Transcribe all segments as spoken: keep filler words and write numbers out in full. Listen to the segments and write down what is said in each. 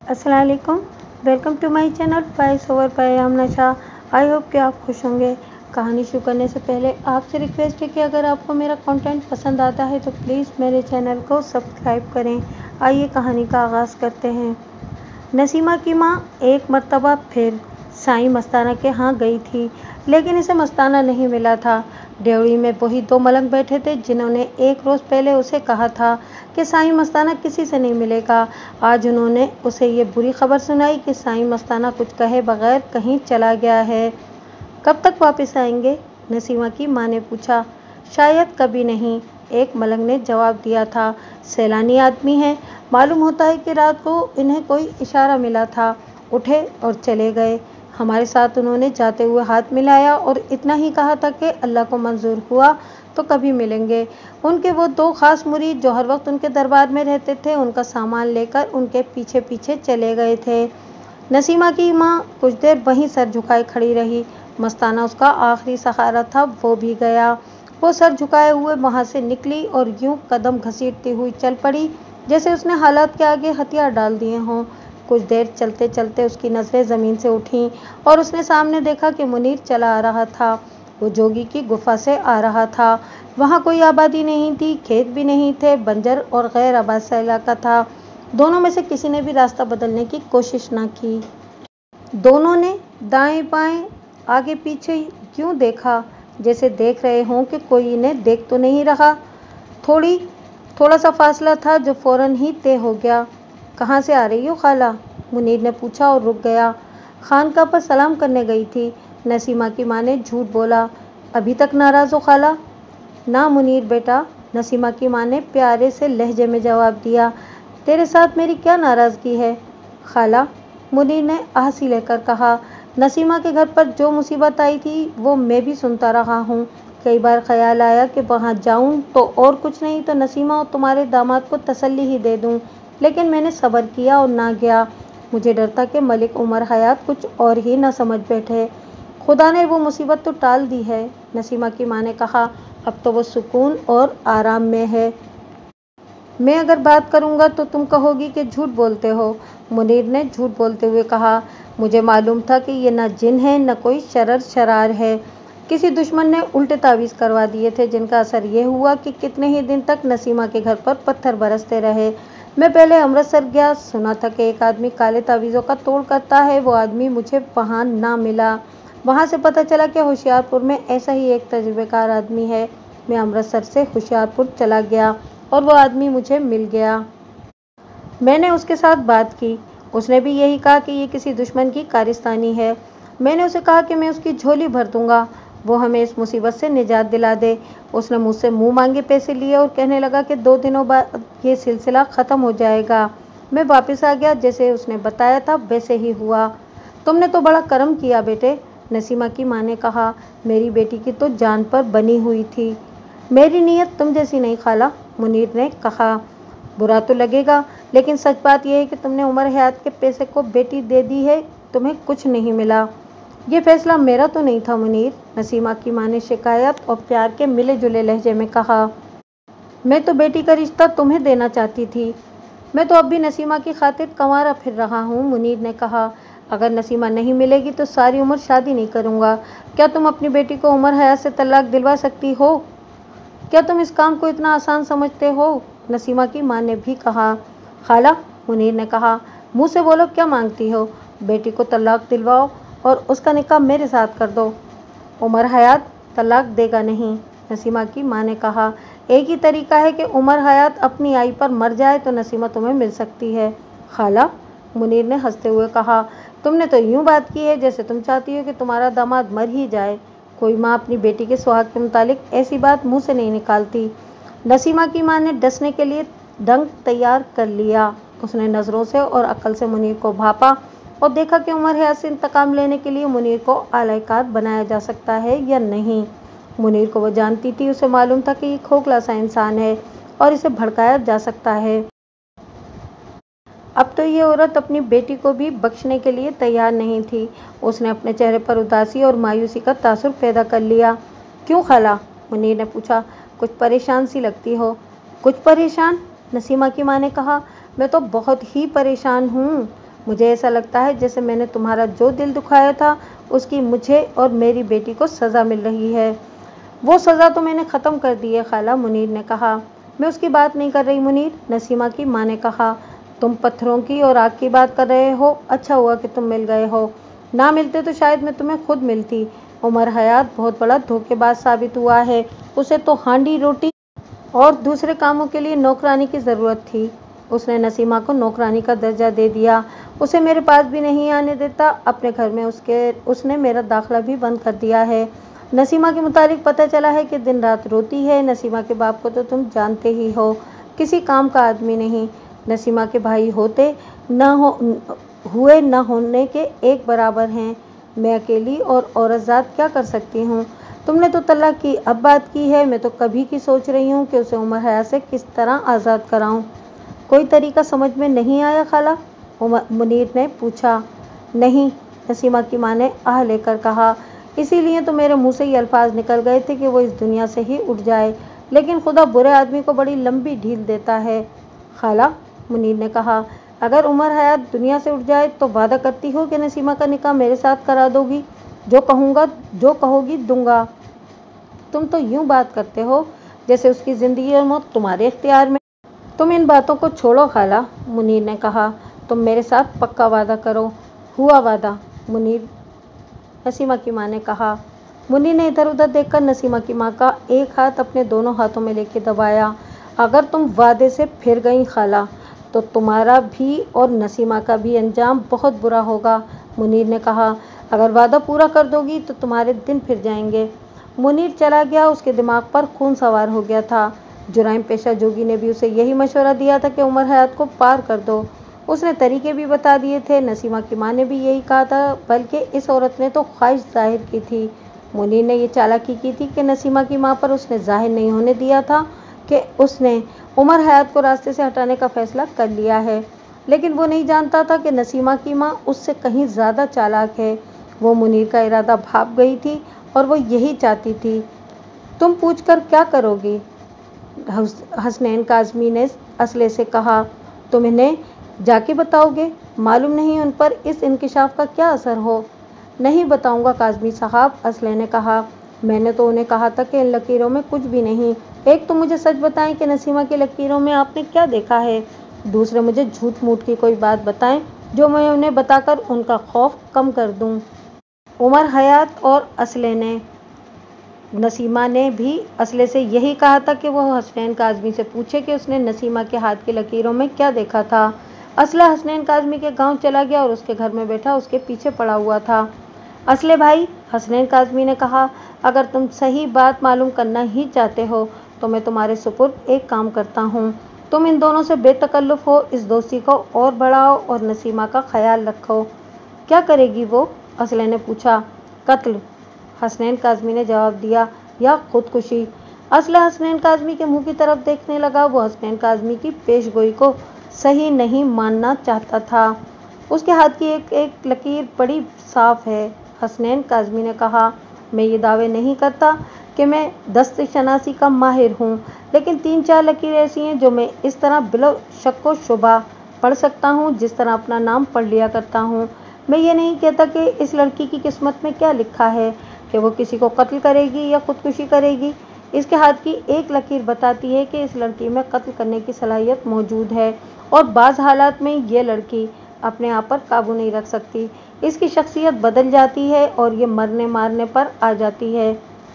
अस्सलाम वालेकुम, welcome to my channel voice over by Aamna Shah. I hope कि आप खुश होंगे। कहानी शुरू करने से पहले आपसे रिक्वेस्ट है कि अगर आपको मेरा कंटेंट पसंद आता है तो प्लीज़ मेरे चैनल को सब्सक्राइब करें। आइए कहानी का आगाज़ करते हैं। नसीमा की माँ एक मर्तबा फिर साईं मस्ताना के यहाँ गई थी, लेकिन इसे मस्ताना नहीं मिला था। डेवड़ी में वही दो मलंग बैठे थे जिन्होंने एक रोज़ पहले उसे कहा था कि साईं मस्ताना किसी से नहीं मिलेगा। आज उन्होंने उसे ये बुरी खबर सुनाई कि साईं मस्ताना कुछ कहे बगैर कहीं चला गया है। कब तक वापस आएंगे? नसीमा की माँ ने पूछा। शायद कभी नहीं, एक मलंग ने जवाब दिया था। सैलानी आदमी है, मालूम होता है कि रात को इन्हें कोई इशारा मिला था, उठे और चले गए। हमारे साथ उन्होंने जाते हुए हाथ मिलाया और इतना ही कहा था कि अल्लाह को मंजूर हुआ तो कभी मिलेंगे। उनके वो दो खास मुरीद जो हर वक्त उनके दरबार में रहते थे, उनका सामान लेकर उनके पीछे पीछे चले गए थे। नसीमा की माँ कुछ देर वहीं सर झुकाए खड़ी रही। मस्ताना उसका आखिरी सहारा था, वो भी गया। वो सर झुकाए हुए वहाँ से निकली और यूं कदम घसीटती हुई चल पड़ी जैसे उसने हालात के आगे हथियार डाल दिए हों। कुछ देर चलते चलते उसकी नज़रें ज़मीन से उठीं और उसने सामने देखा कि मुनीर चला आ रहा था। वो जोगी की गुफा से आ रहा था। वहाँ कोई आबादी नहीं थी, खेत भी नहीं थे, बंजर और गैर आबाद सा इलाका था। दोनों में से किसी ने भी रास्ता बदलने की कोशिश न की। दोनों ने दाएं बाएं आगे पीछे यूं देखा जैसे देख रहे हों कि कोई इन्हें देख तो नहीं रहा। थोड़ी थोड़ा सा फासला था जो फौरन ही तय हो गया। कहाँ से आ रही हो खाला? मुनीर ने पूछा और रुक गया। खानका पर सलाम करने गई थी। नसीमा की माँ ने झूठ बोला। अभी तक नाराज़ हो खाला? ना मुनीर बेटा, नसीमा की माँ ने प्यारे से लहजे में जवाब दिया। तेरे साथ मेरी क्या नाराज़गी है खाला? मुनीर ने आहसी लेकर कहा। नसीमा के घर पर जो मुसीबत आई थी वो मैं भी सुनता रहा हूँ। कई बार ख्याल आया कि वहाँ जाऊँ तो और कुछ नहीं तो नसीमा और तुम्हारे दामाद को तसल्ली ही दे दूँ, लेकिन मैंने सब्र किया और ना गया। मुझे डर था कि मलिक उमर हयात कुछ और ही ना समझ बैठे। खुदा ने वो मुसीबत तो टाल दी है, नसीमा की माँ ने कहा। अब तो वो सुकून और आराम में है। मैं अगर बात करूँगा तो तुम कहोगी कि झूठ बोलते हो, मुनीर ने झूठ बोलते हुए कहा। मुझे मालूम था कि ये न जिन है न कोई शरर शरार है। किसी दुश्मन ने उल्टे तावीज़ करवा दिए थे जिनका असर ये हुआ कि कितने ही दिन तक नसीमा के घर पर पत्थर बरसते रहे। मैं पहले अमृतसर गया, सुना था कि एक आदमी काले तावीज़ों का तोड़ करता है। वो आदमी मुझे वहाँ ना मिला। वहाँ से पता चला कि होशियारपुर में ऐसा ही एक तजुर्बेकार आदमी है। मैं अमृतसर से होशियारपुर चला गया और वो आदमी मुझे मिल गया। मैंने उसके साथ बात की। उसने भी यही कहा कि ये किसी दुश्मन की कारिस्तानी है। मैंने उसे कहा कि मैं उसकी झोली भर दूंगा, वो हमें इस मुसीबत से निजात दिला दे। उसने मुझसे मुंह मांगे पैसे लिए और कहने लगा कि दो दिनों बाद ये सिलसिला ख़त्म हो जाएगा। मैं वापस आ गया, जैसे उसने बताया था वैसे ही हुआ। तुमने तो बड़ा करम किया बेटे, नसीमा की माँ ने कहा। मेरी बेटी की तो जान पर बनी हुई थी। मेरी नीयत तुम जैसी नहीं खाला, मुनीर ने कहा। बुरा तो लगेगा, लेकिन सच बात यह है कि तुमने उमर हयात के पैसे को बेटी दे दी है, तुम्हें कुछ नहीं मिला। ये फैसला मेरा तो नहीं था मुनीर, नसीमा की माँ ने शिकायत और प्यार के मिले जुले लहजे में कहा। मैं तो बेटी का रिश्ता तुम्हें देना चाहती थी। मैं तो अब भी नसीमा की खातिर कंवारा फिर रहा हूँ, मुनीर ने कहा। अगर नसीमा नहीं मिलेगी तो सारी उम्र शादी नहीं करूँगा। क्या तुम अपनी बेटी को उमर हयात से तलाक दिलवा सकती हो? क्या तुम इस काम को इतना आसान समझते हो? नसीमा की माँ ने भी कहा। खाला, मुनीर ने कहा, मुँह से बोलो क्या मांगती हो? बेटी को तलाक दिलवाओ और उसका निकाह मेरे साथ कर दो। उमर हयात तलाक देगा नहीं, नसीमा की माँ ने कहा। एक ही तरीका है कि उमर हयात अपनी आई पर मर जाए तो नसीमा तुम्हें मिल सकती है। खाला, मुनीर ने हंसते हुए कहा, तुमने तो यूँ बात की है जैसे तुम चाहती हो कि तुम्हारा दामाद मर ही जाए। कोई माँ अपनी बेटी के सुहाग के मुतालिक ऐसी बात मुँह से नहीं निकालती। नसीमा की माँ ने डसने के लिए ढंग तैयार कर लिया। उसने नज़रों से और अक्ल से मुनीर को भापा और देखा कि उमर हयात से इंतकाम लेने के लिए मुनीर को आलाकार बनाया जा सकता है या नहीं। मुनीर को वो जानती थी, उसे मालूम था कि ये खोखला सा इंसान है और इसे भड़काया जा सकता है। अब तो ये औरत अपनी बेटी को भी बख्शने के लिए तैयार नहीं थी। उसने अपने चेहरे पर उदासी और मायूसी का तासुर पैदा कर लिया। क्यों खाला? मुनीर ने पूछा। कुछ परेशान सी लगती हो। कुछ परेशान? नसीमा की माँ ने कहा। मैं तो बहुत ही परेशान हूँ। मुझे ऐसा लगता है जैसे मैंने तुम्हारा जो दिल दुखाया था उसकी मुझे और मेरी बेटी को सज़ा मिल रही है। वो सज़ा तो मैंने ख़त्म कर दी है खाला, मुनीर ने कहा। मैं उसकी बात नहीं कर रही मुनीर, नसीमा की माँ ने कहा। तुम पत्थरों की और आग की बात कर रहे हो। अच्छा हुआ कि तुम मिल गए हो, ना मिलते तो शायद मैं तुम्हें खुद मिलती। उमर हयात बहुत बड़ा धोखेबाज साबित हुआ है। उसे तो हांडी रोटी और दूसरे कामों के लिए नौकरानी की ज़रूरत थी। उसने नसीमा को नौकरानी का दर्जा दे दिया, उसे मेरे पास भी नहीं आने देता। अपने घर में उसके उसने मेरा दाखिला भी बंद कर दिया है। नसीमा के मुतालिक पता चला है कि दिन रात रोती है। नसीमा के बाप को तो तुम जानते ही हो, किसी काम का आदमी नहीं। नसीमा के भाई होते न हो हुए न होने के एक बराबर हैं। मैं अकेली और औरतजात क्या कर सकती हूँ। तुमने तो तलाक की अब बात की है, मैं तो कभी की सोच रही हूँ कि उसे उमर हयात से किस तरह आज़ाद कराऊँ। कोई तरीका समझ में नहीं आया खाला, मुनीर ने पूछा। नहीं, नसीमा की माँ ने आह लेकर कहा। इसीलिए तो मेरे मुंह से ये अल्फाज निकल गए थे कि वो इस दुनिया से ही उठ जाए, लेकिन खुदा बुरे आदमी को बड़ी लंबी ढील देता है। खाला, मुनीर ने कहा, अगर उमर हयात दुनिया से उठ जाए तो वादा करती हो कि नसीमा का निकाह मेरे साथ करा दोगी? जो कहूँगा जो कहोगी दूंगा। तुम तो यूं बात करते हो जैसे उसकी ज़िंदगी और मौत तुम्हारे इख्तियार में। तुम इन बातों को छोड़ो खाला, मुनीर ने कहा। तुम मेरे साथ पक्का वादा करो। हुआ वादा, मुनीर नसीमा की माँ ने कहा। मुनीर ने इधर उधर देखकर नसीमा की माँ का एक हाथ अपने दोनों हाथों में लेके दबाया। अगर तुम वादे से फिर गई खाला तो तुम्हारा भी और नसीमा का भी अंजाम बहुत बुरा होगा, मुनीर ने कहा। अगर वादा पूरा कर दोगी तो तुम्हारे दिन फिर जाएंगे। मुनीर चला गया, उसके दिमाग पर खून सवार हो गया था। जुराइम पेशा जोगी ने भी उसे यही मशवरा दिया था कि उमर हयात को पार कर दो। उसने तरीके भी बता दिए थे। नसीमा की माँ ने भी यही कहा था, बल्कि इस औरत ने तो ख्वाहिश जाहिर की थी। मुनीर ने ये चालाकी की थी कि नसीमा की माँ पर उसने जाहिर नहीं होने दिया था कि उसने उमर हयात को रास्ते से हटाने का फैसला कर लिया है, लेकिन वो नहीं जानता था कि नसीमा की माँ उससे कहीं ज़्यादा चालाक है। वो मुनीर का इरादा भाप गई थी और वो यही चाहती थी। तुम पूछ कर क्या करोगी? हसनैन काज़मी ने असले से कहा। तुम इन्हें जाके बताओगे? मालूम नहीं उन पर इस इंकिशाफ का क्या असर हो। नहीं बताऊंगा काज़मी साहब, असले ने कहा। मैंने तो उन्हें कहा था कि इन लकीरों में कुछ भी नहीं। एक तो मुझे सच बताएं कि नसीमा की लकीरों में आपने क्या देखा है। दूसरे मुझे झूठ मूठ की कोई बात बताएं जो मैं उन्हें बताकर उनका खौफ कम कर दूं। उमर हयात और असले ने नसीमा ने भी असले से यही कहा था कि वह हसनैन काज़मी से पूछे कि उसने नसीमा के हाथ की लकीरों में क्या देखा था। असला हसनैन काज़मी के गांव चला गया और उसके घर में बैठा उसके पीछे पड़ा हुआ था। असले भाई, हसनैन काज़मी ने कहा, अगर तुम सही बात मालूम करना ही चाहते हो तो मैं तुम्हारे सुपुर्द एक काम करता हूँ। तुम इन दोनों से बेतकल्लुफ़ हो, इस दोस्ती को और बढ़ाओ और नसीमा का ख्याल रखो। क्या करेगी वो? असले ने पूछा। कत्ल, हसनैन काज़मी ने जवाब दिया, या खुदकुशी। असला हसनैन काज़मी के मुंह की तरफ देखने लगा। वो हसनैन काज़मी की पेशगोई को सही नहीं मानना चाहता था। उसके हाथ की एक एक लकीर बड़ी साफ है, हसनैन काज़मी ने कहा। मैं ये दावे नहीं करता कि मैं दस्त शनासी का माहिर हूँ, लेकिन तीन चार लकीर ऐसी हैं जो मैं इस तरह बिलो शक्को शुबा पढ़ सकता हूँ जिस तरह अपना नाम पढ़ लिया करता हूँ। मैं ये नहीं कहता कि इस लड़की की किस्मत में क्या लिखा है, कि वो किसी को कत्ल करेगी या खुदकुशी करेगी। इसके हाथ की एक लकीर बताती है कि इस लड़की में कत्ल करने की सलाहियत मौजूद है और बाज़ हालात में ये लड़की अपने आप पर काबू नहीं रख सकती। इसकी शख्सियत बदल जाती है और ये मरने मारने पर आ जाती है।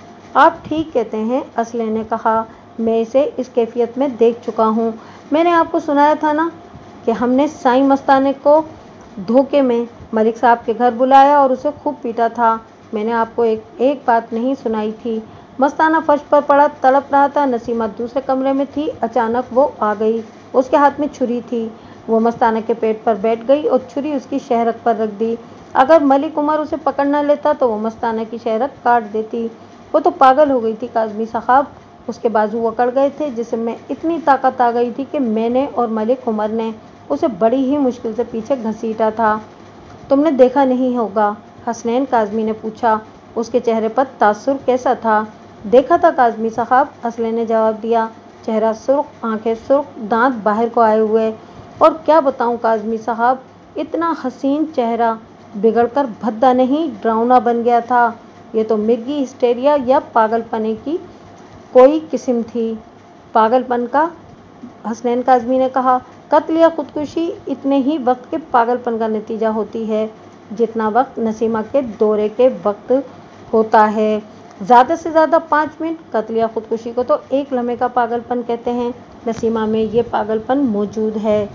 आप ठीक कहते हैं, असले ने कहा। मैं इसे इस कैफियत में देख चुका हूँ। मैंने आपको सुनाया था ना कि हमने साईं मस्ताने को धोखे में मलिक साहब के घर बुलाया और उसे खूब पीटा था। मैंने आपको एक एक बात नहीं सुनाई थी। मस्ताना फर्श पर पड़ा तड़प रहा था। नसीमा दूसरे कमरे में थी। अचानक वो आ गई। उसके हाथ में छुरी थी। वो मस्ताना के पेट पर बैठ गई और छुरी उसकी शहरक पर रख दी। अगर मलिक उमर उसे पकड़ न लेता तो वो मस्ताना की शहरक काट देती। वो तो पागल हो गई थी काज़मी साहब। उसके बाजू अकड़ गए थे, जिसमें इतनी ताकत आ गई थी कि मैंने और मलिक उमर ने उसे बड़ी ही मुश्किल से पीछे घसीटा था। तुमने देखा नहीं होगा, हसनैन काज़मी ने पूछा। उसके चेहरे पर तासुर कैसा था? देखा था काज़मी साहब, असले ने जवाब दिया। चेहरा सुर्ख, आंखें सुर्ख, दांत बाहर को आए हुए। और क्या बताऊं काज़मी साहब, इतना हसीन चेहरा बिगड़कर भद्दा नहीं ड्राउना बन गया था। ये तो मिर्गी हिस्टेरिया या पागलपने की कोई किस्म थी। पागलपन का? हसनैन काज़मी ने कहा। कत्ल या खुदकुशी इतने ही वक्त के पागलपन का नतीजा होती है जितना वक्त नसीमा के दौरे के वक्त होता है। ज़्यादा से ज़्यादा पाँच मिनट। कत्ल या खुदकुशी को तो एक लम्हे का पागलपन कहते हैं। नसीमा में ये पागलपन मौजूद है।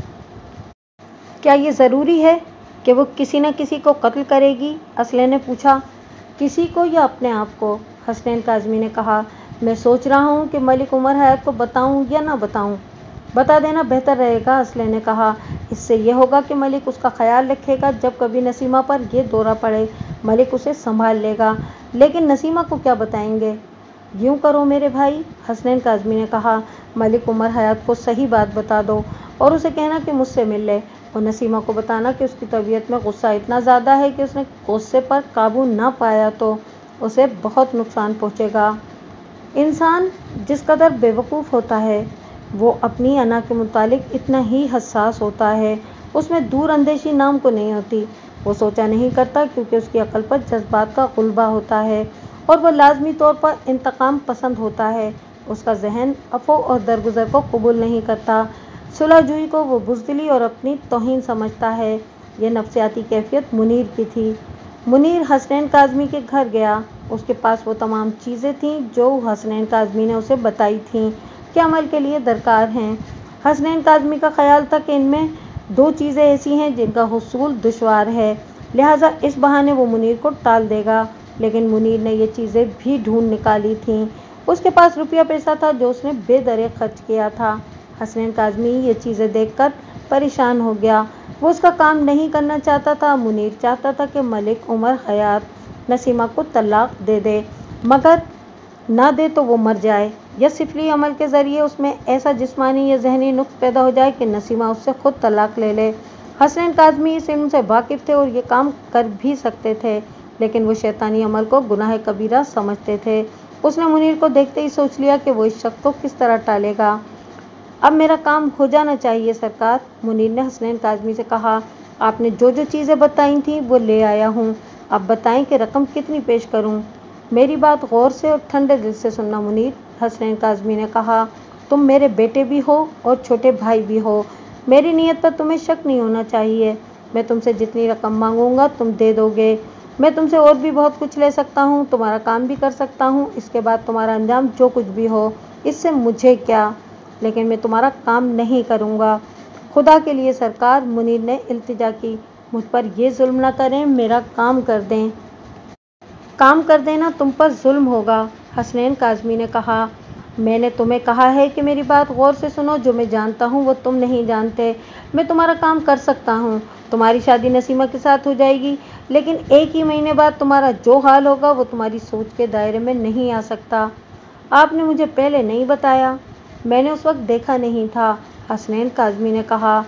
क्या ये ज़रूरी है कि वो किसी न किसी को कत्ल करेगी? असले ने पूछा। किसी को या अपने आप को? हसनैन काज़मी ने कहा। मैं सोच रहा हूँ कि मलिक उमर हयात को बताऊँ या ना बताऊँ। बता देना बेहतर रहेगा, असले ने कहा। इससे यह होगा कि मलिक उसका ख्याल रखेगा। जब कभी नसीमा पर यह दौरा पड़े मलिक उसे संभाल लेगा। लेकिन नसीमा को क्या बताएंगे? यूँ करो मेरे भाई, हसनैन काज़मी ने कहा, मलिक उमर हयात को सही बात बता दो और उसे कहना कि मुझसे मिल ले। और नसीमा को बताना कि उसकी तबीयत में गुस्सा इतना ज़्यादा है कि उसने गुस्से पर काबू ना पाया तो उसे बहुत नुकसान पहुँचेगा। इंसान जिस कदर बेवकूफ़ होता है वो अपनी अना के मुतालिक इतना ही हसास होता है। उसमें दूर अंदेशी नाम को नहीं होती। वो सोचा नहीं करता क्योंकि उसकी अकल पर जज्बात का गुलबा होता है और वह लाजमी तौर पर इंतकाम पसंद होता है। उसका जहन अफ़ो और दरगुजर को कबूल नहीं करता। सुलहजुई को वो बुज़दिली और अपनी तौहीन समझता है। यह नफ्सियाती कैफियत मुनीर की थी। मुनीर हसनैन काज़मी के घर गया। उसके पास वो तमाम चीज़ें थीं जो हसनैन काज़मी ने उसे बताई थीं कि अमल के लिए दरकार हैं। हसनैन काज़मी का ख्याल था कि इनमें दो चीज़ें ऐसी हैं जिनका हुसूल दुश्वार है, लिहाजा इस बहाने वो मुनीर को टाल देगा। लेकिन मुनीर ने ये चीज़ें भी ढूंढ निकाली थीं। उसके पास रुपया पैसा था जो उसने बेदरे खर्च किया था। हसनैन काज़मी ये चीज़ें देखकर परेशान हो गया। वो उसका काम नहीं करना चाहता था। मुनीर चाहता था कि मलिक उमर हयात नसीमा को तलाक दे दे, मगर ना दे तो वो मर जाए या सिफली अमल के ज़रिए उसमें ऐसा जिस्मानी या जहनी नुक्स पैदा हो जाए कि नसीमा उससे खुद तलाक ले ले। हसनैन काज़मी इस इल्म से वाकिफ़ थे और ये काम कर भी सकते थे, लेकिन वो शैतानी अमल को गुनाह कबीरा समझते थे। उसने मुनीर को देखते ही सोच लिया कि वो इस शख्स को किस तरह टालेगा। अब मेरा काम हो जाना चाहिए सरकार, मुनीर ने हसनैन काज़मी से कहा। आपने जो जो चीज़ें बताई थीं वो ले आया हूँ। अब बताएं कि रकम कितनी पेश करूँ? मेरी बात गौर से और ठंडे दिल से सुनना मुनीर, हसनैन काज़मी ने कहा। तुम मेरे बेटे भी हो और छोटे भाई भी हो। मेरी नीयत पर तुम्हें शक नहीं होना चाहिए। मैं तुमसे जितनी रकम मांगूंगा तुम दे दोगे। मैं तुमसे और भी बहुत कुछ ले सकता हूँ, तुम्हारा काम भी कर सकता हूँ। इसके बाद तुम्हारा अंजाम जो कुछ भी हो इससे मुझे क्या, लेकिन मैं तुम्हारा काम नहीं करूँगा। खुदा के लिए सरकार, मुनीर ने इल्तिजा की, मुझ पर ये जुल्म न करें, मेरा काम कर दें। काम कर देना तुम पर जुल्म होगा, हसनैन काज़मी ने कहा। मैंने तुम्हें कहा है कि मेरी बात गौर से सुनो। जो मैं जानता हूँ वो तुम नहीं जानते। मैं तुम्हारा काम कर सकता हूँ। तुम्हारी शादी नसीमा के साथ हो जाएगी, लेकिन एक ही महीने बाद तुम्हारा जो हाल होगा वो तुम्हारी सोच के दायरे में नहीं आ सकता। आपने मुझे पहले नहीं बताया, मैंने उस वक्त देखा नहीं था, हसनैन काज़मी ने कहा।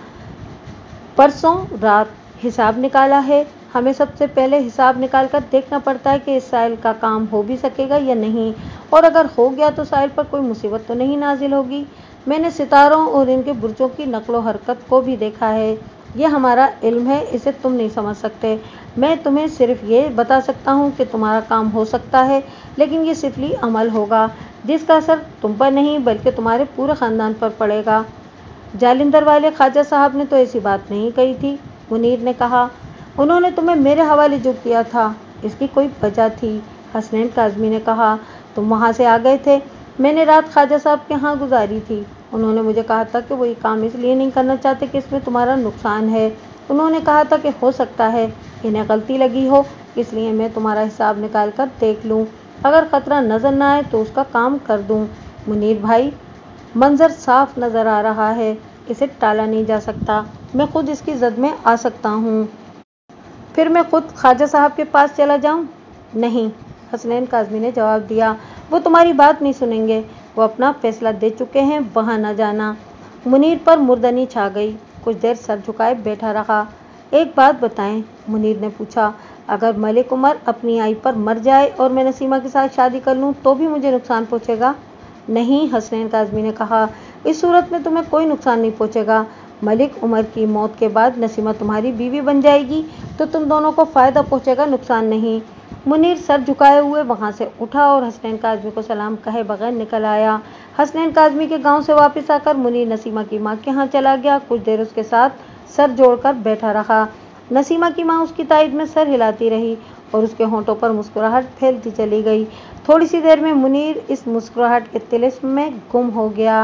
परसों रात हिसाब निकाला है। हमें सबसे पहले हिसाब निकाल कर देखना पड़ता है कि इस साइल का काम हो भी सकेगा या नहीं, और अगर हो गया तो साइल पर कोई मुसीबत तो नहीं नाजिल होगी। मैंने सितारों और इनके बुर्जों की नकलो हरकत को भी देखा है। यह हमारा इल्म है, इसे तुम नहीं समझ सकते। मैं तुम्हें सिर्फ ये बता सकता हूँ कि तुम्हारा काम हो सकता है, लेकिन ये सिफली अमल होगा जिसका असर तुम पर नहीं बल्कि तुम्हारे पूरे ख़ानदान पर पड़ेगा। जालिंदर वाले ख्वाजा साहब ने तो ऐसी बात नहीं कही थी, मुनीर ने कहा। उन्होंने तुम्हें मेरे हवाले जो किया था इसकी कोई वजह थी, हसनैन काज़मी ने कहा। तुम वहाँ से आ गए थे। मैंने रात ख्वाजा साहब के यहाँ गुजारी थी। उन्होंने मुझे कहा था कि वो ये काम इसलिए नहीं करना चाहते कि इसमें तुम्हारा नुकसान है। उन्होंने कहा था कि हो सकता है इन्हें गलती लगी हो, इसलिए मैं तुम्हारा हिसाब निकाल कर देख लूँ। अगर ख़तरा नज़र न आए तो उसका काम कर दूँ। मुनीर भाई, मंजर साफ नज़र आ रहा है, इसे टाला नहीं जा सकता। मैं खुद इसकी जद में आ सकता हूँ। फिर मैं खुद ख्वाजा साहब के पास चला जाऊँ? नहीं, हसनैन काज़मी ने जवाब दिया। वो तुम्हारी बात नहीं सुनेंगे। वो अपना फैसला दे चुके हैं, वहाँ न जाना। मुनीर पर मुर्दनी छा गई। कुछ देर सर झुकाए बैठा रहा। एक बात बताएं, मुनीर ने पूछा, अगर मलिक उमर अपनी आई पर मर जाए और मैं नसीमा के साथ शादी कर लूँ तो भी मुझे नुकसान पहुँचेगा? नहीं, हसनैन काज़मी ने कहा, इस सूरत में तुम्हें कोई नुकसान नहीं पहुँचेगा। मलिक उमर की मौत के बाद नसीमा तुम्हारी बीवी बन जाएगी तो तुम दोनों को फ़ायदा पहुंचेगा, नुकसान नहीं। मुनीर सर झुकाए हुए वहां से उठा और हसनैन काज़मी को सलाम कहे बगैर निकल आया। हसनैन काज़मी के गांव से वापस आकर मुनीर नसीमा की माँ के यहाँ चला गया। कुछ देर उसके साथ सर जोड़कर बैठा रहा। नसीमा की माँ उसकी तायद में सर हिलाती रही और उसके होंठों पर मुस्कुराहट फैलती चली गई। थोड़ी सी देर में मुनीर इस मुस्कुराहट के तिलिस्म में गुम हो गया।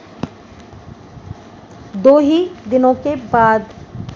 दो ही दिनों के बाद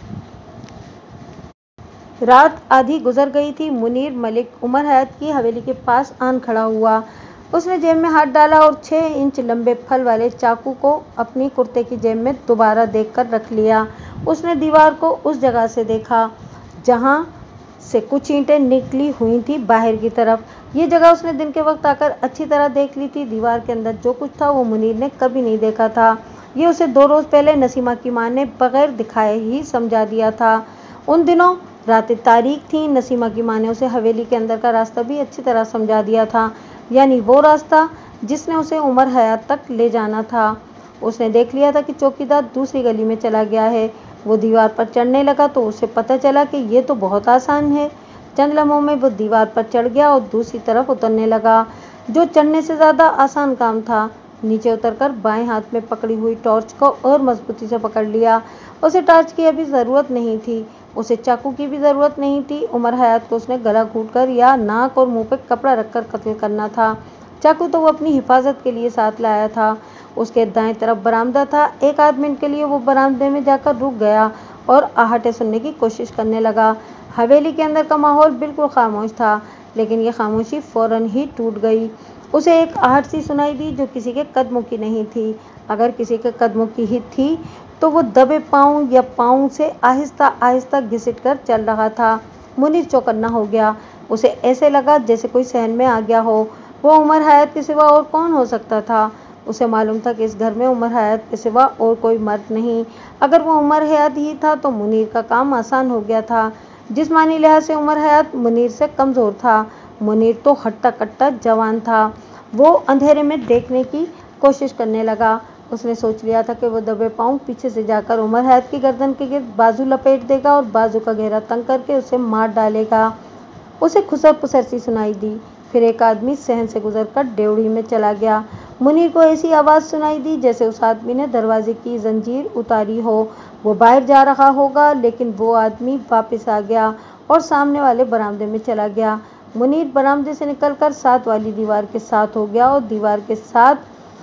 रात आधी गुजर गई थी। मुनीर मलिक उमर हयात की हवेली के पास आन खड़ा हुआ। उसने जेब में हाथ डाला और छह इंच लंबे फल वाले चाकू को अपनी कुर्ते की जेब में दोबारा देखकर रख लिया। उसने दीवार को उस जगह से देखा जहां से कुछ ईंटें निकली हुई थी बाहर की तरफ। ये जगह उसने दिन के वक्त आकर अच्छी तरह देख ली थी। दीवार के अंदर जो कुछ था वो मुनीर ने कभी नहीं देखा था। ये उसे दो रोज पहले नसीमा की माँ ने बगैर दिखाए ही समझा दिया था। उन दिनों रातें तारीख थी। नसीमा की माँ ने उसे हवेली के अंदर का रास्ता भी अच्छी तरह समझा दिया था, यानी वो रास्ता जिसने उसे उमर हयात तक ले जाना था। उसने देख लिया था कि चौकीदार दूसरी गली में चला गया है। वो दीवार पर चढ़ने लगा तो उसे पता चला कि ये तो बहुत आसान है। चंद लम्हों में वो दीवार पर चढ़ गया और दूसरी तरफ उतरने लगा, जो चढ़ने से ज़्यादा आसान काम था। नीचे उतरकर बाएं हाथ में पकड़ी हुई टॉर्च को और मजबूती से पकड़ लिया। उसे टॉर्च की अभी ज़रूरत नहीं थी, उसे चाकू की भी ज़रूरत नहीं थी। उमर हयात को उसने गला घोंटकर या नाक और मुंह पर कपड़ा रखकर कत्ल करना था। चाकू तो वो अपनी हिफाजत के लिए साथ लाया था। उसके दाएं तरफ बरामदा था। एक आध मिनट के लिए वो बरामदे में जाकर रुक गया और आहटें सुनने की कोशिश करने लगा। हवेली के अंदर का माहौल बिल्कुल खामोश था, लेकिन ये खामोशी फौरन ही टूट गई। उसे एक आहट सी सुनाई दी जो किसी के कदमों की नहीं थी। अगर किसी के कदमों की ही थी तो वो दबे पाँव या पाँव से आहिस्ता आहिस्ता घिसट कर चल रहा था। मुनीर चौकन्ना हो गया। उसे ऐसे लगा जैसे कोई सहन में आ गया हो। वो उमर हयात के सिवा और कौन हो सकता था? उसे मालूम था कि इस घर में उमर हयात के सिवा और कोई मर्द नहीं। अगर वो उमर हयात ही था तो मुनीर का काम आसान हो गया था। जिस्मानी लिहाज से उमर हयात मुनीर से कमज़ोर था। मुनीर तो हट्टा कट्टा जवान था। वो अंधेरे में देखने की कोशिश करने लगा। उसने सोच लिया था कि वो दबे पाँव पीछे से जाकर उमर हयात की गर्दन के गिर्द बाजू लपेट देगा और बाजू का घेरा तंग करके उसे मार डालेगा। उसे खुसर पुसर सी सुनाई दी। फिर एक आदमी सहन से गुजरकर डेवढ़ी में चला गया। मुनीर को ऐसी आवाज़ सुनाई दी जैसे उस आदमी ने दरवाजे की जंजीर उतारी हो। वो बाहर जा रहा होगा, लेकिन वो आदमी वापस आ गया और सामने वाले बरामदे में चला गया। मुनीर बरामदे से निकलकर साथ वाली दीवार के साथ हो गया और दीवार के साथ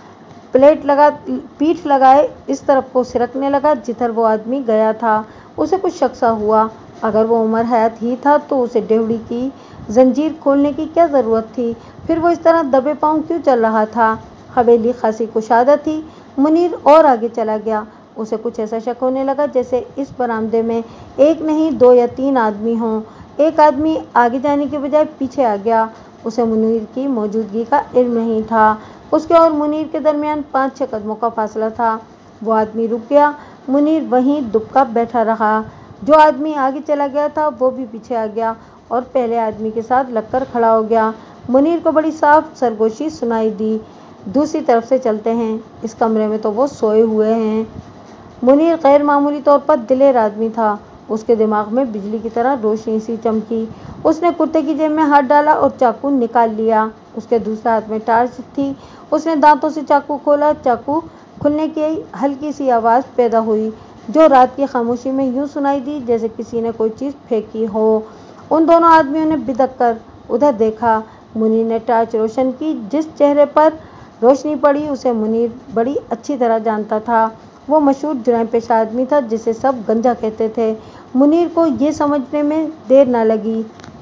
प्लेट लगा पीठ लगाए इस तरफ को सिरकने लगा जिधर वो आदमी गया था। उसे कुछ शक सा हुआ। अगर वो उमर हयात ही था तो उसे डेवढ़ी की जंजीर खोलने की क्या ज़रूरत थी? फिर वो इस तरह दबे पाँव क्यों चल रहा था? हवेली खासी कुशादा थी। मुनीर और आगे चला गया। उसे कुछ ऐसा शक होने लगा जैसे इस बरामदे में एक नहीं दो या तीन आदमी हों। एक आदमी आगे जाने के बजाय पीछे आ गया। उसे मुनीर की मौजूदगी का इल्म नहीं था। उसके और मुनीर के दरमियान पाँच छः कदमों का फासला था। वो आदमी रुक गया। मुनीर वहीं दुबका बैठा रहा। जो आदमी आगे चला गया था वो भी पीछे आ गया और पहले आदमी के साथ लगकर खड़ा हो गया। मुनीर को बड़ी साफ सरगोशी सुनाई दी। दूसरी तरफ से चलते हैं। इस कमरे में तो वो सोए हुए हैं। मुनीर गैर मामूली तौर पर दिलेर आदमी था। उसके दिमाग में बिजली की तरह रोशनी सी चमकी। उसने कुर्ते की जेब में हाथ डाला और चाकू निकाल लिया। उसके दूसरे हाथ में टॉर्च थी। उसने दांतों से चाकू खोला। चाकू खुलने की हल्की सी आवाज़ पैदा हुई जो रात की खामोशी में यूं सुनाई दी जैसे किसी ने कोई चीज़ फेंकी हो। उन दोनों आदमियों ने बिदक कर उधर देखा। मुनीर ने टॉर्च रोशन की। जिस चेहरे पर रोशनी पड़ी उसे मुनीर बड़ी अच्छी तरह जानता था। वो मशहूर जुराम पेशा आदमी था जिसे सब गंजा कहते थे। मुनीर को ये समझने में देर न लगी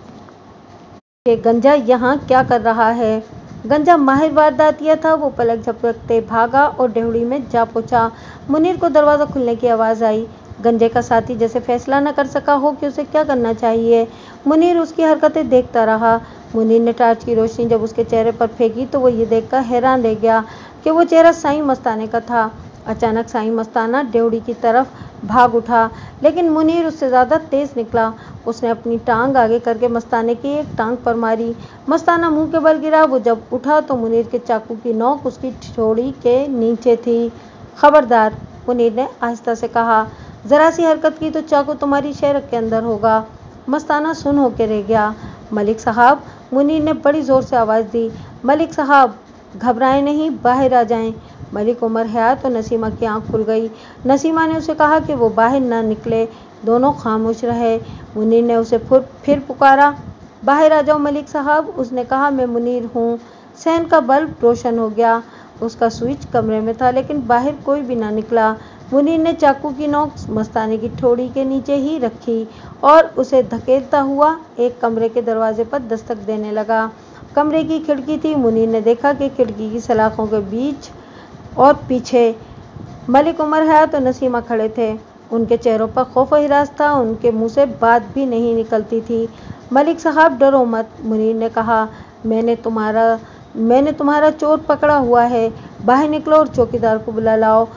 कि गंजा यहाँ क्या कर रहा है। गंजा माहिर वारदातिया था। वो पलक झपकते भागा और डेवढ़ी में जा पहुंचा। मुनीर को दरवाज़ा खुलने की आवाज़ आई। गंजे का साथी जैसे फैसला न कर सका हो कि उसे क्या करना चाहिए। मुनीर उसकी हरकतें देखता रहा। मुनीर ने टॉर्च की रोशनी जब उसके चेहरे पर फेंकी तो वो ये देखकर हैरान रह गया कि वो चेहरा साईं मस्ताने का था। अचानक साईं मस्ताना डेवढ़ी की तरफ भाग उठा, लेकिन मुनीर उससे ज़्यादा तेज़ निकला। उसने अपनी टांग आगे करके मस्ताने की एक टांग पर मारी। मस्ताना मुंह के बल गिरा। वो जब उठा तो मुनीर के चाकू की नोक उसकी ठोड़ी के नीचे थी। खबरदार, मुनीर ने आहिस्ता से कहा। जरा सी हरकत की तो चाकू तुम्हारी शेरक के अंदर होगा। मस्ताना सुन होके रह गया। मलिक साहब, मुनीर ने बड़ी जोर से आवाज़ दी। मलिक साहब, घबराएं नहीं, बाहर आ जाएं। मलिक उमर हयात और नसीमा की आंख खुल गई। नसीमा ने उसे कहा कि वो बाहर ना निकले। दोनों खामोश रहे। मुनीर ने उसे फिर पुकारा। बाहर आ जाओ मलिक साहब। उसने कहा, मैं मुनीर हूँ। सहन का बल्ब रोशन हो गया। उसका स्विच कमरे में था, लेकिन बाहर कोई भी ना निकला। मुनीर ने चाकू की नोक मस्ताने की ठोड़ी के नीचे ही रखी और उसे धकेलता हुआ एक कमरे के दरवाजे पर दस्तक देने लगा। कमरे की खिड़की थी। मुनीर ने देखा कि खिड़की की सलाखों के बीच और पीछे मलिक उमर हयात और नसीमा खड़े थे। उनके चेहरों पर खौफ और हिरास था। उनके मुंह से बात भी नहीं निकलती थी। मलिक साहब, डरो मत, मुनीर ने कहा। मैंने तुम्हारा मैंने तुम्हारा चोर पकड़ा हुआ है। बाहर निकलो और चौकीदार को बुला लाओ।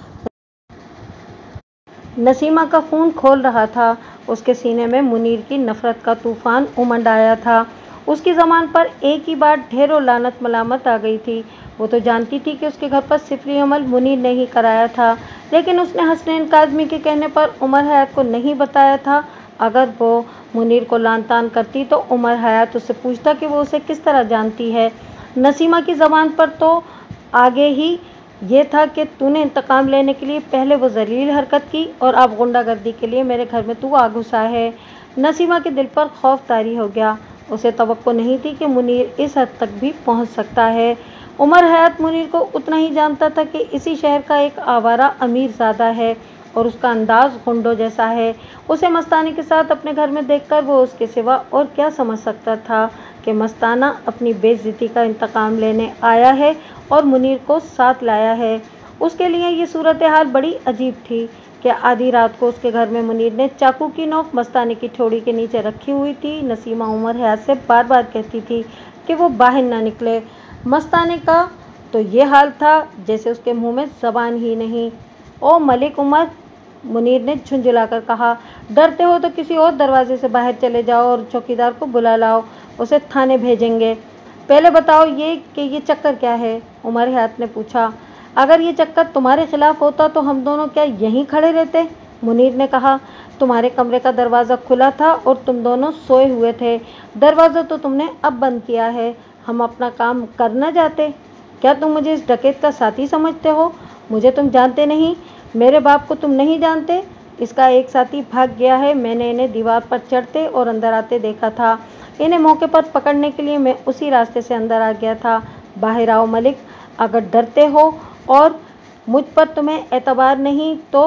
नसीमा का खून खोल रहा था। उसके सीने में मुनीर की नफरत का तूफान उमड़ आया था। उसकी ज़बान पर एक ही बार ढेरों लानत मलामत आ गई थी। वो तो जानती थी कि उसके घर पर सिफरी अमल मुनीर ने ही कराया था, लेकिन उसने हसनैन काज़मी के कहने पर उमर हयात को नहीं बताया था। अगर वो मुनीर को लान तान करती तो उमर हयात उससे पूछता कि वो उसे किस तरह जानती है। नसीमा की ज़बान पर तो आगे ही ये था कि तूने इंतकाम लेने के लिए पहले वो जलील हरकत की और अब गुंडागर्दी के लिए मेरे घर में तू आ घुसा है। नसीमा के दिल पर खौफ तारी हो गया। उसे तवक्को नहीं थी कि मुनीर इस हद तक भी पहुंच सकता है। उमर हयात मुनीर को उतना ही जानता था कि इसी शहर का एक आवारा अमीर ज़ादा है और उसका अंदाज गुंडों जैसा है। उसे मस्ताने के साथ अपने घर में देखकर वो उसके सिवा और क्या समझ सकता था कि मस्ताना अपनी बेइज्जती का इंतकाम लेने आया है और मुनीर को साथ लाया है। उसके लिए ये सूरत हाल बड़ी अजीब थी कि आधी रात को उसके घर में मुनीर ने चाकू की नोक मस्ताने की ठोड़ी के नीचे रखी हुई थी। नसीमा उमर हयात से बार बार कहती थी कि वो बाहर ना निकले। मस्ताने का तो ये हाल था जैसे उसके मुंह में ज़बान ही नहीं। ओ मलिक उमर, मुनीर ने झुंझुलाकर कहा, डरते हो तो किसी और दरवाजे से बाहर चले जाओ और चौकीदार को बुला लाओ। उसे थाने भेजेंगे। पहले बताओ ये कि ये चक्कर क्या है? उमर हयात ने पूछा। अगर ये चक्कर तुम्हारे खिलाफ होता तो हम दोनों क्या यहीं खड़े रहते? मुनीर ने कहा। तुम्हारे कमरे का दरवाज़ा खुला था और तुम दोनों सोए हुए थे। दरवाज़ा तो तुमने अब बंद किया है। हम अपना काम कर न जाते? क्या तुम मुझे इस डकैत का साथी समझते हो? मुझे तुम जानते नहीं। मेरे बाप को तुम नहीं जानते। इसका एक साथी भाग गया है। मैंने इन्हें दीवार पर चढ़ते और अंदर आते देखा था। इन्हें मौके पर पकड़ने के लिए मैं उसी रास्ते से अंदर आ गया था। बाहर आओ मलिक। अगर डरते हो और मुझ पर तुम्हें एतबार नहीं तो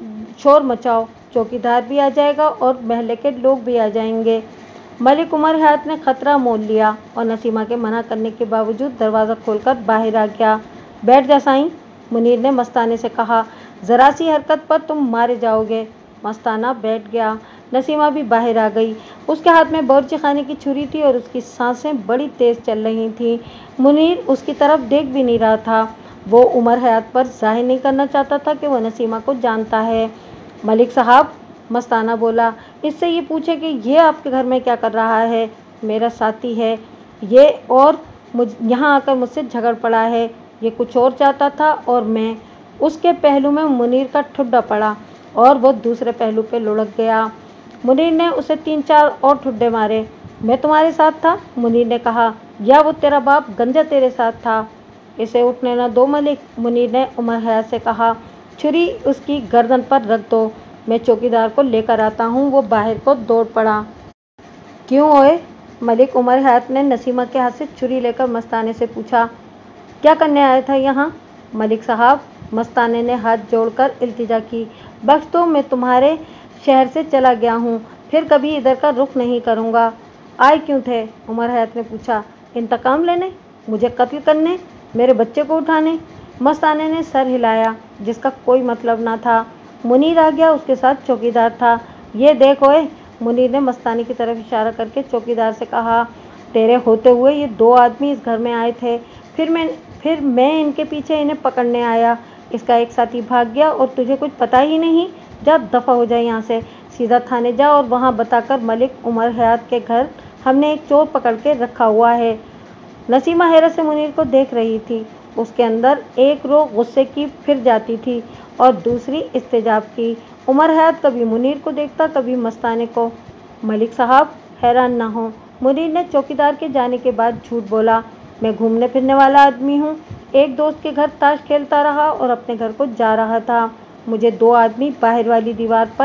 शोर मचाओ। चौकीदार भी आ जाएगा और महल्ले के लोग भी आ जाएंगे। मलिक उमर हयात ने खतरा मोल लिया और नसीमा के मना करने के बावजूद दरवाज़ा खोलकर बाहर आ गया। बैठ जा साईं, मुनीर ने मस्ताने से कहा। ज़रा सी हरकत पर तुम मारे जाओगे। मस्ताना बैठ गया। नसीमा भी बाहर आ गई। उसके हाथ में बावर्ची खाने की छुरी थी और उसकी सांसें बड़ी तेज़ चल रही थीं। मुनीर उसकी तरफ देख भी नहीं रहा था। वो उमर हयात पर जाहिर नहीं करना चाहता था कि वो नसीमा को जानता है। मलिक साहब, मस्ताना बोला, इससे ये पूछे कि ये आपके घर में क्या कर रहा है? मेरा साथी है ये और मुझ यहाँ आकर मुझसे झगड़ पड़ा है। ये कुछ और चाहता था और मैं उसके पहलू में मुनीर का ठुड्डा पड़ा और वो दूसरे पहलू पे लुढ़क गया। मुनीर ने उसे तीन चार और ठुड्डे मारे। मैं तुम्हारे साथ था, मुनीर ने कहा, या वो तेरा बाप गंजा तेरे साथ था? इसे उठने न दो मलिक, मुनीर ने उमर हयात से कहा। छुरी उसकी गर्दन पर रख दो। मैं चौकीदार को लेकर आता हूँ। वो बाहर को दौड़ पड़ा। क्यों ओए? मलिक उमर हयात ने नसीमा के हाथ से छुरी लेकर मस्ताने से पूछा। क्या करने आया था यहाँ? मलिक साहब, मस्ताने ने हाथ जोड़कर इल्तिजा की, बख्श दो, मैं तुम्हारे शहर से चला गया हूँ, फिर कभी इधर का रुख नहीं करूँगा। आए क्यों थे? उमर हयात ने पूछा। इंतकाम लेने? मुझे कत्ल करने? मेरे बच्चे को उठाने? मस्ताने ने सर हिलाया, जिसका कोई मतलब ना था। मुनीर आ गया, उसके साथ चौकीदार था। ये देख ओए, मुनीर ने मस्ताने की तरफ इशारा करके चौकीदार से कहा, तेरे होते हुए ये दो आदमी इस घर में आए थे। फिर मैं फिर मैं इनके पीछे इन्हें पकड़ने आया। इसका एक साथी भाग गया और तुझे कुछ पता ही नहीं। जा दफ़ा हो जाए यहाँ से। सीधा थाने जा और वहाँ बताकर मलिक उमर हयात के घर हमने एक चोर पकड़ के रखा हुआ है। नसीमा हैरत से मुनीर को देख रही थी। उसके अंदर एक रो गुस्से की फिर जाती थी और दूसरी इस्तेजाब की। उमर हयात कभी मुनीर को देखता, कभी मस्ताने को। मलिक साहब हैरान ना हो, मुनीर ने चौकीदार के जाने के बाद झूठ बोला। मैं घूमने फिरने वाला आदमी हूँ। एक दोस्त के घर ताश खेलता रहा और अपने घर को जा रहा था। मुझे दो आदमी बाहर वाली दीवार पर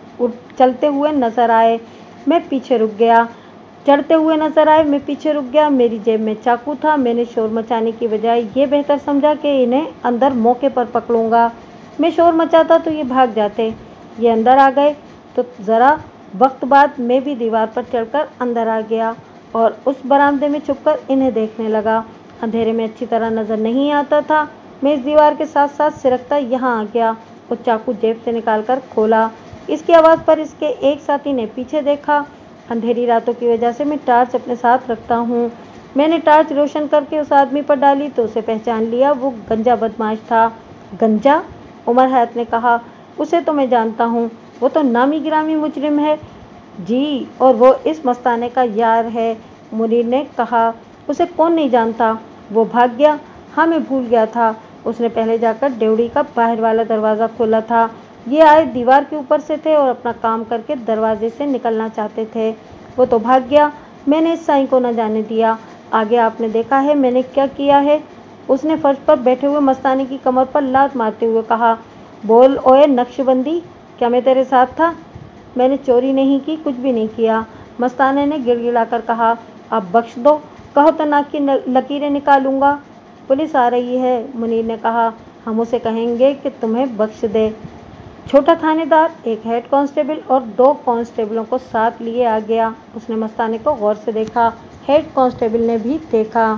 चलते हुए नजर आए। मैं पीछे रुक गया चढ़ते हुए नजर आए मैं पीछे रुक गया। मेरी जेब में चाकू था। मैंने शोर मचाने की बजाय ये बेहतर समझा कि इन्हें अंदर मौके पर पकड़ूंगा। मैं शोर मचाता तो ये भाग जाते। ये अंदर आ गए तो ज़रा वक्त बाद मैं भी दीवार पर चढ़कर अंदर आ गया और उस बरामदे में छुपकर इन्हें देखने लगा। अंधेरे में अच्छी तरह नजर नहीं आता था। मैं इस दीवार के साथ साथ सिरकता यहाँ आ गया और चाकू जेब से निकालकर खोला। इसकी आवाज़ पर इसके एक साथी ने पीछे देखा। अंधेरी रातों की वजह से मैं टार्च अपने साथ रखता हूँ। मैंने टार्च रोशन करके उस आदमी पर डाली तो उसे पहचान लिया। वो गंजा बदमाश था। गंजा? उमर हयात ने कहा। उसे तो मैं जानता हूँ, वो तो नामी गिरामी मुजरिम है। जी, और वो इस मस्ताने का यार है, मुनीर ने कहा। उसे कौन नहीं जानता? वो भाग गया। हाँ, मैं भूल गया था। उसने पहले जाकर ड्योढ़ी का बाहर वाला दरवाज़ा खोला था। ये आए दीवार के ऊपर से थे और अपना काम करके दरवाजे से निकलना चाहते थे। वो तो भाग गया। मैंने इस साईं को न जाने दिया। आगे आपने देखा है मैंने क्या किया है। उसने फर्श पर बैठे हुए मस्ताने की कमर पर लात मारते हुए कहा। बोल ओए नक्शबंदी, क्या मैं तेरे साथ था? मैंने चोरी नहीं की, कुछ भी नहीं किया, मस्ताने ने गिड़गिड़ाकर कहा। अब बख्श दो, कहो तो नाक की लकीरें निकालूंगा। पुलिस आ रही है, मुनीर ने कहा। हम उसे कहेंगे कि तुम्हें बख्श दे। छोटा थानेदार एक हेड कांस्टेबल और दो कांस्टेबलों को साथ लिए आ गया। उसने मस्ताने को गौर से देखा। हेड कांस्टेबल ने भी देखा।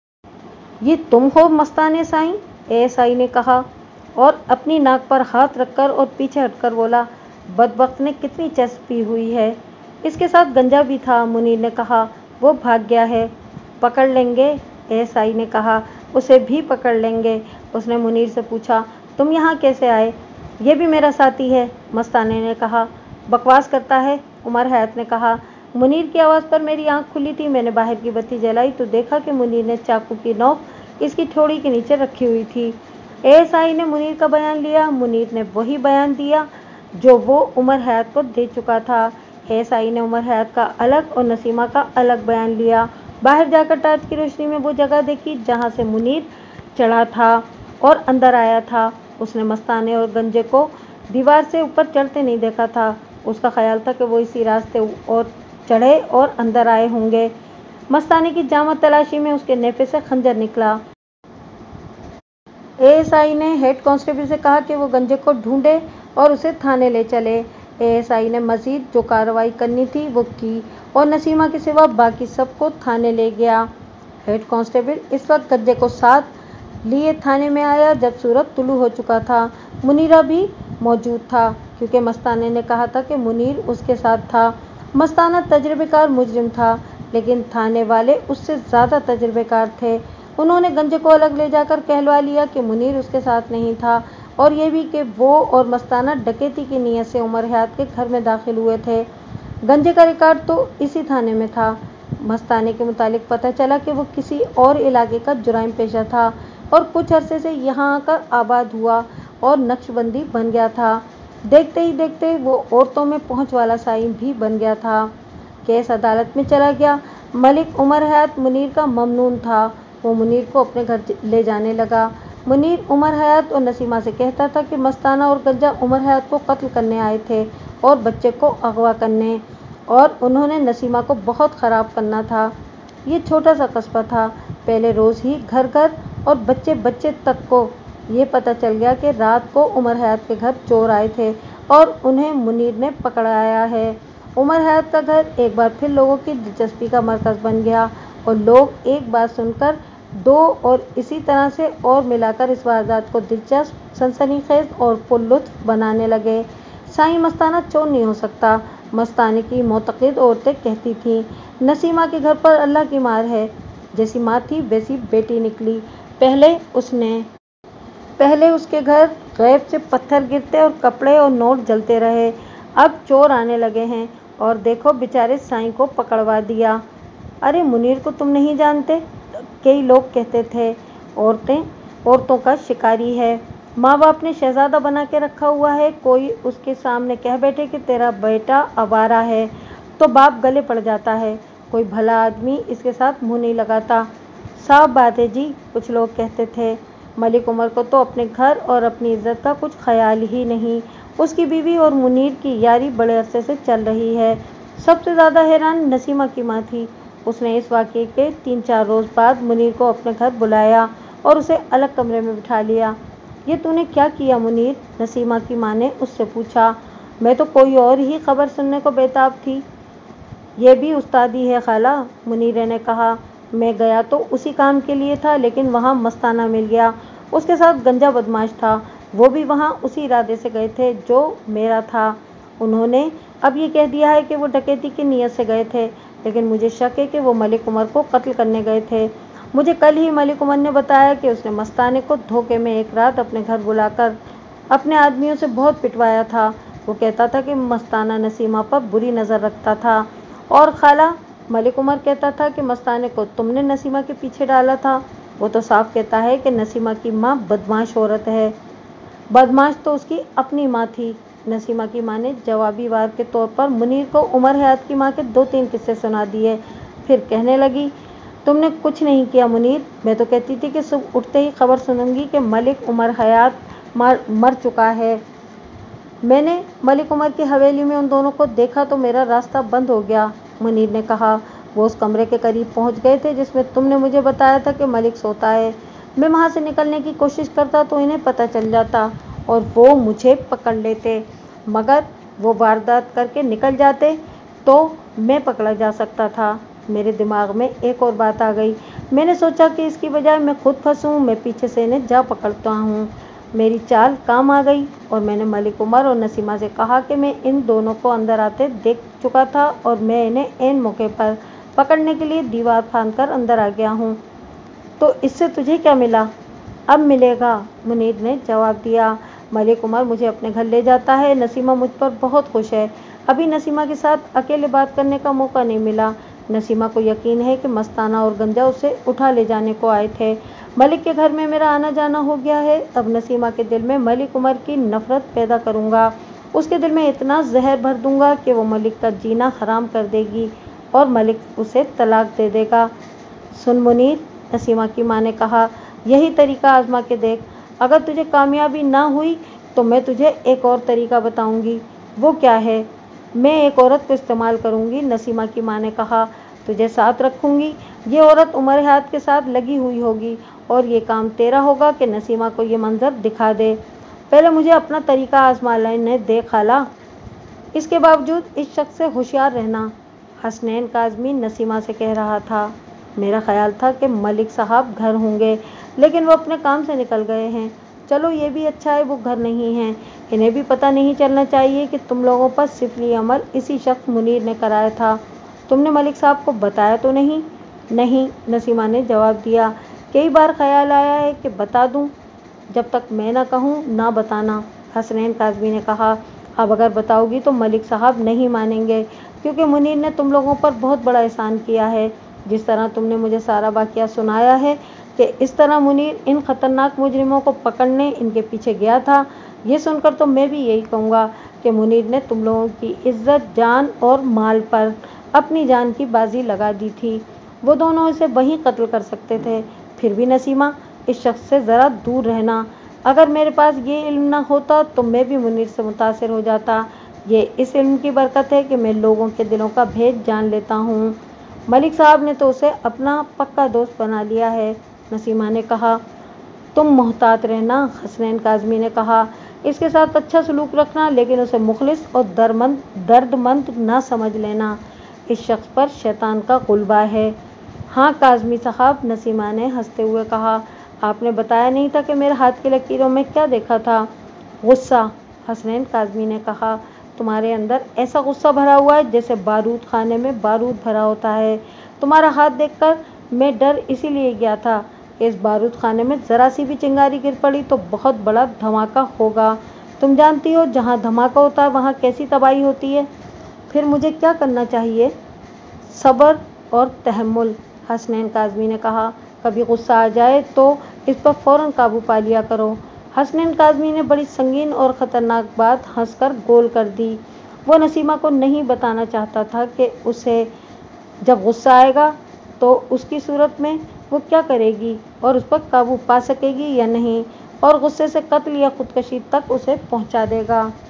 ये तुम हो मस्ताने साईं? एएसआई ने कहा और अपनी नाक पर हाथ रखकर और पीछे हटकर बोला। बदबख्त ने कितनी चस्पी हुई है। इसके साथ गंजा भी था, मुनीर ने कहा। वो भाग गया है। पकड़ लेंगे, एएसआई ने कहा। उसे भी पकड़ लेंगे। उसने मुनीर से पूछा, तुम यहाँ कैसे आए? ये भी मेरा साथी है, मस्ताने ने कहा। बकवास करता है, उमर हयात ने कहा। मुनीर की आवाज़ पर मेरी आंख खुली थी। मैंने बाहर की बत्ती जलाई तो देखा कि मुनीर ने चाकू की नोक इसकी ठोड़ी के नीचे रखी हुई थी। एएसआई ने मुनीर का बयान लिया। मुनीर ने वही बयान दिया जो वो उमर हयात को दे चुका था। एएसआई ने उमर हयात का अलग और नसीमा का अलग बयान लिया। बाहर जाकर टार्च की रोशनी में वो जगह देखी जहाँ से मुनीर चढ़ा था और अंदर आया था। उसने मस्ताने और गंजे को दीवार से ऊपर चढ़ते नहीं देखा था। उसका ख्याल था कि वो इसी रास्ते और चढ़े और अंदर आए होंगे। मस्ताने की जामत तलाशी में उसके नेफे से खंजर निकला। एएसआई ने हेड कांस्टेबल से कहा कि वो गंजे को ढूंढे और उसे थाने ले चले। एएसआई ने मजीद जो कार्रवाई करनी थी वो की और नसीमा के सिवा बाकी सबको थाने ले गया। हेड कांस्टेबल इस वक्त गंजे को साथ लिए थाने में आया जब सूरज तुलू हो चुका था। मुनीरा भी मौजूद था क्योंकि मस्ताने ने कहा था कि मुनीर उसके साथ था। मस्ताना तजर्बेकार मुजरिम था लेकिन थाने वाले उससे ज़्यादा तजर्बेकार थे। उन्होंने गंजे को अलग ले जाकर कहलवा लिया कि मुनीर उसके साथ नहीं था और ये भी कि वो और मस्ताना डकैती की नीयत से उमर हयात के घर में दाखिल हुए थे। गंजे का रिकॉर्ड तो इसी थाने में था। मस्ताने के मुतालिक पता चला कि वो किसी और इलाके का जुराइम पेशा था और कुछ अरसे से यहाँ आकर आबाद हुआ और नक्शबंदी बन गया था। देखते ही देखते वो औरतों में पहुँच वाला साईं भी बन गया था। केस अदालत में चला गया। मलिक उमर हयात मुनीर का ममनून था। वो मुनीर को अपने घर ले जाने लगा। मुनीर उमर हयात और नसीमा से कहता था कि मस्ताना और गंजा उमर हयात को कत्ल करने आए थे और बच्चे को अगवा करने, और उन्होंने नसीमा को बहुत ख़राब करना था। ये छोटा सा कस्बा था। पहले रोज़ ही घर घर और बच्चे बच्चे तक को ये पता चल गया कि रात को उमर हयात के घर चोर आए थे और उन्हें मुनीर ने पकड़ाया है। उमर हयात का घर एक बार फिर लोगों की दिलचस्पी का मरकज़ बन गया और लोग एक बात सुनकर दो और इसी तरह से और मिलाकर इस वारदात को दिलचस्प, सनसनीखेज और पुरलुत्फ बनाने लगे। साईं मस्ताना चोर नहीं हो सकता, मस्ताने की मोतक़िद औरतें कहती थीं। नसीमा के घर पर अल्लाह की मार है। जैसी माँ थी वैसी बेटी निकली। पहले उसने पहले उसके घर गैब से पत्थर गिरते और कपड़े और नोट जलते रहे। अब चोर आने लगे हैं और देखो बेचारे साईं को पकड़वा दिया। अरे मुनीर को तुम नहीं जानते, कई लोग कहते थे। औरतें औरतों का शिकारी है। माँ बाप ने शहजादा बना के रखा हुआ है, कोई उसके सामने कह बैठे कि तेरा बेटा आवारा है तो बाप गले पड़ जाता है, कोई भला आदमी इसके साथ मुंह नहीं लगाता। साफ बात है जी, कुछ लोग कहते थे। मलिक उमर को तो अपने घर और अपनी इज्जत का कुछ ख्याल ही नहीं। उसकी बीवी और मुनीर की यारी बड़े अरसे से चल रही है। सबसे ज़्यादा हैरान नसीमा की माँ थी। उसने इस वाक़ये के तीन चार रोज़ बाद मुनीर को अपने घर बुलाया और उसे अलग कमरे में बिठा लिया। ये तूने क्या किया मुनीर? नसीमा की माँ ने उससे पूछा। मैं तो कोई और ही खबर सुनने को बेताब थी। ये भी उस्तादी है खाला, मुनीर ने कहा। मैं गया तो उसी काम के लिए था, लेकिन वहाँ मस्ताना मिल गया। उसके साथ गंजा बदमाश था। वो भी वहाँ उसी इरादे से गए थे जो मेरा था। उन्होंने अब ये कह दिया है कि वो डकैती की नीयत से गए थे, लेकिन मुझे शक है कि वो मलिक उमर को कत्ल करने गए थे। मुझे कल ही मलिक उमर ने बताया कि उसने मस्ताने को धोखे में एक रात अपने घर बुलाकर अपने आदमियों से बहुत पिटवाया था। वो कहता था कि मस्ताना नसीमा पर बुरी नज़र रखता था। और खाला, मलिक उमर कहता था कि मस्ताने को तुमने नसीमा के पीछे डाला था। वो तो साफ कहता है कि नसीमा की माँ बदमाश औरत है। बदमाश तो उसकी अपनी माँ थी। नसीमा की माँ ने जवाबी वार के तौर पर मुनीर को उमर हयात की माँ के दो तीन किस्से सुना दिए। फिर कहने लगी, तुमने कुछ नहीं किया मुनीर। मैं तो कहती थी कि सुबह उठते ही खबर सुनूंगी कि मलिक उमर हयात मर मर चुका है। मैंने मलिक उमर की हवेली में उन दोनों को देखा तो मेरा रास्ता बंद हो गया, मुनीर ने कहा। वो उस कमरे के करीब पहुंच गए थे जिसमें तुमने मुझे बताया था कि मलिक सोता है। मैं वहां से निकलने की कोशिश करता तो इन्हें पता चल जाता और वो मुझे पकड़ लेते, मगर वो वारदात करके निकल जाते तो मैं पकड़ा जा सकता था। मेरे दिमाग में एक और बात आ गई। मैंने सोचा कि इसकी बजाय मैं खुद फंसूं, मैं पीछे से इन्हें जा पकड़ता हूँ। मेरी चाल काम आ गई और मैंने मलिक उमर और नसीमा से कहा कि मैं इन दोनों को अंदर आते देख चुका था और मैं इन्हें ऐन मौके पर पकड़ने के लिए दीवार फांदकर अंदर आ गया हूँ। तो इससे तुझे क्या मिला? अब मिलेगा, मुनीर ने जवाब दिया। मलिक उमर मुझे अपने घर ले जाता है। नसीमा मुझ पर बहुत खुश है। अभी नसीमा के साथ अकेले बात करने का मौका नहीं मिला। नसीमा को यकीन है कि मस्ताना और गंजा उसे उठा ले जाने को आए थे। मलिक के घर में मेरा आना जाना हो गया है। अब नसीमा के दिल में मलिक उमर की नफरत पैदा करूंगा। उसके दिल में इतना जहर भर दूंगा कि वो मलिक का जीना हराम कर देगी और मलिक उसे तलाक दे देगा। सुन मुनीर, नसीमा की माँ ने कहा, यही तरीका आजमा के देख। अगर तुझे कामयाबी ना हुई तो मैं तुझे एक और तरीका बताऊंगी। वो क्या है? मैं एक औरत को इस्तेमाल करूंगी, नसीमा की माँ ने कहा। तुझे साथ रखूंगी। ये औरत उमर हयात के साथ लगी हुई होगी और ये काम तेरा होगा कि नसीमा को ये मंजर दिखा दे। पहले मुझे अपना तरीका आजमा लेने दे खाला। इसके बावजूद इस शख्स से होशियार रहना, हसनैन काज़मी नसीमा से कह रहा था। मेरा ख्याल था कि मलिक साहब घर होंगे, लेकिन वो अपने काम से निकल गए हैं। चलो ये भी अच्छा है वो घर नहीं हैं। इन्हें भी पता नहीं चलना चाहिए कि तुम लोगों पर सिफली अमल इसी शख्स मुनीर ने कराया था। तुमने मलिक साहब को बताया तो नहीं? नहीं, नसीमा ने जवाब दिया। कई बार ख्याल आया है कि बता दूं, जब तक मैं ना कहूं ना बताना, हसनैन काज़मी ने कहा। अब अगर बताओगी तो मलिक साहब नहीं मानेंगे, क्योंकि मुनीर ने तुम लोगों पर बहुत बड़ा एहसान किया है। जिस तरह तुमने मुझे सारा वाक़या सुनाया है कि इस तरह मुनीर इन खतरनाक मुजरिमों को पकड़ने इनके पीछे गया था, ये सुनकर तो मैं भी यही कहूँगा कि मुनीर ने तुम लोगों की इज्जत, जान और माल पर अपनी जान की बाजी लगा दी थी। वो दोनों इसे वहीं कत्ल कर सकते थे। फिर भी नसीमा, इस शख्स से ज़रा दूर रहना। अगर मेरे पास ये इल्म ना होता तो मैं भी मुनीर से मुतासिर हो जाता। ये इस इल्म की बरकत है कि मैं लोगों के दिलों का भेद जान लेता हूँ। मलिक साहब ने तो उसे अपना पक्का दोस्त बना लिया है, नसीमा ने कहा। तुम मोहतात रहना, हसनैन काज़मी ने कहा। इसके साथ अच्छा सलूक रखना, लेकिन उसे मुखलिस और दर्दमंद दर्दमंद ना समझ लेना। इस शख्स पर शैतान का गुलबा है। हाँ काज़मी साहब, नसीमा ने हंसते हुए कहा। आपने बताया नहीं था कि मेरे हाथ की लकीरों में क्या देखा था? गुस्सा, हसनैन काज़मी ने कहा। तुम्हारे अंदर ऐसा गुस्सा भरा हुआ है जैसे बारूद खाने में बारूद भरा होता है। तुम्हारा हाथ देखकर मैं डर इसीलिए गया था कि इस बारूद खाने में ज़रा सी भी चिंगारी गिर पड़ी तो बहुत बड़ा धमाका होगा। तुम जानती हो जहाँ धमाका होता है वहाँ कैसी तबाही होती है। फिर मुझे क्या करना चाहिए? सब्र और तहम्मुल, हसनैन काज़मी ने कहा। कभी गुस्सा आ जाए तो इस पर फौरन काबू पा लिया करो। हसनैन काज़मी ने बड़ी संगीन और ख़तरनाक बात हंसकर गोल कर दी। वो नसीमा को नहीं बताना चाहता था कि उसे जब गुस्सा आएगा तो उसकी सूरत में वो क्या करेगी और उस पर काबू पा सकेगी या नहीं, और गुस्से से कत्ल या खुदकशी तक उसे पहुंचा देगा।